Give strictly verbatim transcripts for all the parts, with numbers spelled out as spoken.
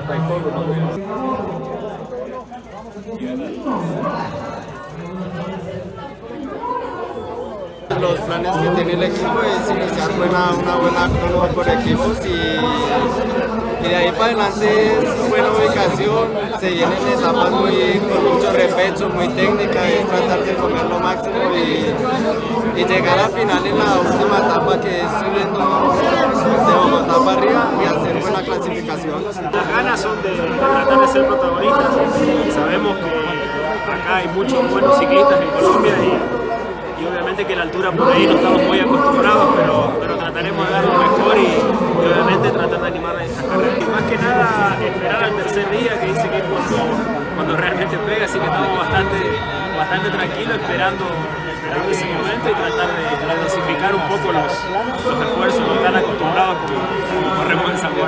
Los planes que tiene el equipo es iniciar buena, una buena crono por equipos y, y de ahí para adelante es buena ubicación, se vienen etapas muy, con mucho repecho, muy técnica, es tratar de comer lo máximo y, y llegar al final en la última etapa que es subiendo de Bogotá para arriba y hacer buena clasificación. Las ganas son de, de tratar de ser protagonistas, sabemos que acá hay muchos buenos ciclistas en Colombia y Y obviamente que la altura por ahí no estamos muy acostumbrados, pero, pero trataremos de dar lo mejor y, y obviamente tratar de animar a esta carrera. Y más que nada esperar al tercer día, que dice que es cuando, cuando realmente pega, así que estamos bastante, bastante tranquilos esperando, esperando ese momento y tratar de, de dosificar un poco los, los esfuerzos, no tan acostumbrados como, como corremos en San Juan.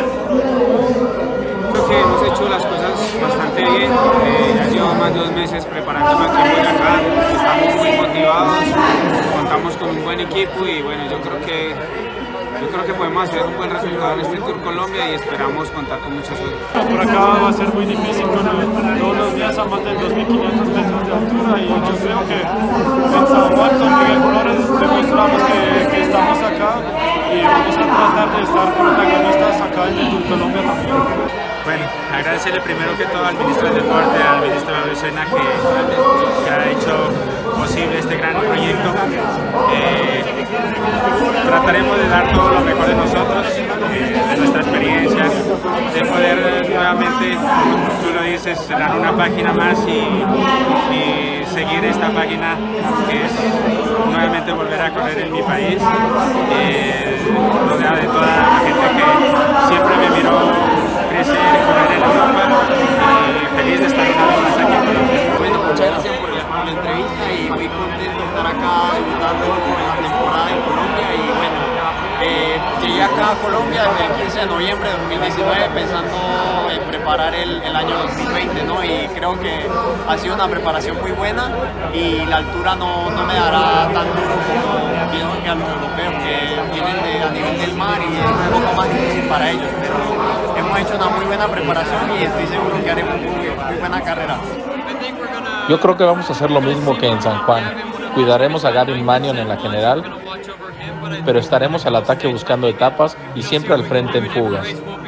Creo que hemos hecho las cosas bastante bien, eh, ya llevo más de dos meses preparándome aquí en Boyacá, estamos muy motivados, contamos con un buen equipo y bueno, yo creo que yo creo que podemos hacer un buen resultado en este Tour Colombia y esperamos contar con mucha suerte. Por acá va a ser muy difícil, todos los días a más de dos mil quinientos metros de altura y yo creo que en San Juan con Miguel Flores demostramos que, que estamos acá y vamos a tratar de estar protagonistas acá en el Tour Colombia también. Bueno, agradecerle primero que todo al ministro del Deporte, al ministro Lucena que, que ha hecho posible este gran proyecto. Eh, trataremos de dar todo lo mejor de nosotros, eh, de nuestra experiencia, de poder nuevamente, como tú lo dices, cerrar una página más y, y seguir esta página que es nuevamente volver a correr en mi país, eh, rodeado de toda la gente que siempre me miró crecer, correr en Europa y feliz de estar una vez más aquí en Colombia. Bueno, muchas gracias por la, por la entrevista y muy contento de estar acá debutando en la temporada en Colombia y bueno, eh, llegué acá a Colombia desde el quince de noviembre de dos mil diecinueve pensando en preparar el, el año dos mil veinte, ¿no? Y creo que ha sido una preparación muy buena y la altura no, no me dará tan duro como pienso que a los europeos que vienen de, a nivel del mar y es un poco más difícil para ellos, pero hemos hecho una muy buena preparación y estoy seguro que haremos muy, muy buena carrera. Yo creo que vamos a hacer lo mismo que en San Juan. Cuidaremos a Gavin Manion en la general, pero estaremos al ataque buscando etapas y siempre al frente en fugas.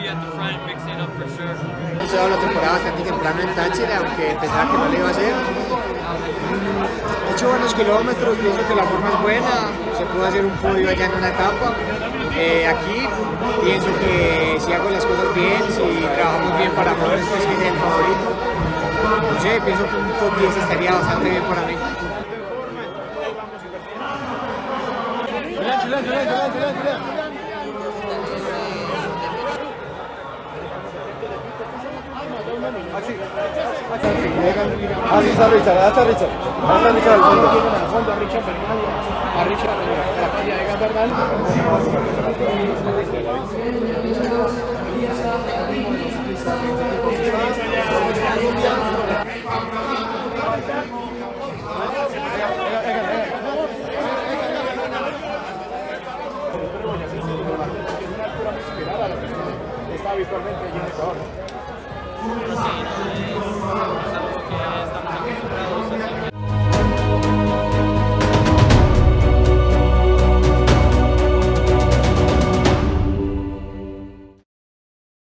He iniciado la temporada bastante temprano en Táchira, aunque pensaba que no le iba a hacer. He hecho buenos kilómetros, pienso que la forma es buena, se pudo hacer un podio allá en una etapa. Eh, aquí pienso que si hago las cosas bien, si trabajamos bien para Flores, pues que es el favorito. No sé, pienso que un top diez estaría bastante bien para mí. Así está Richard, ahí está Richard. Ahí está Richard al fondo. Al fondo a Richard Bernal. A Richard Bernal. Está habitualmente allí en Ecuador.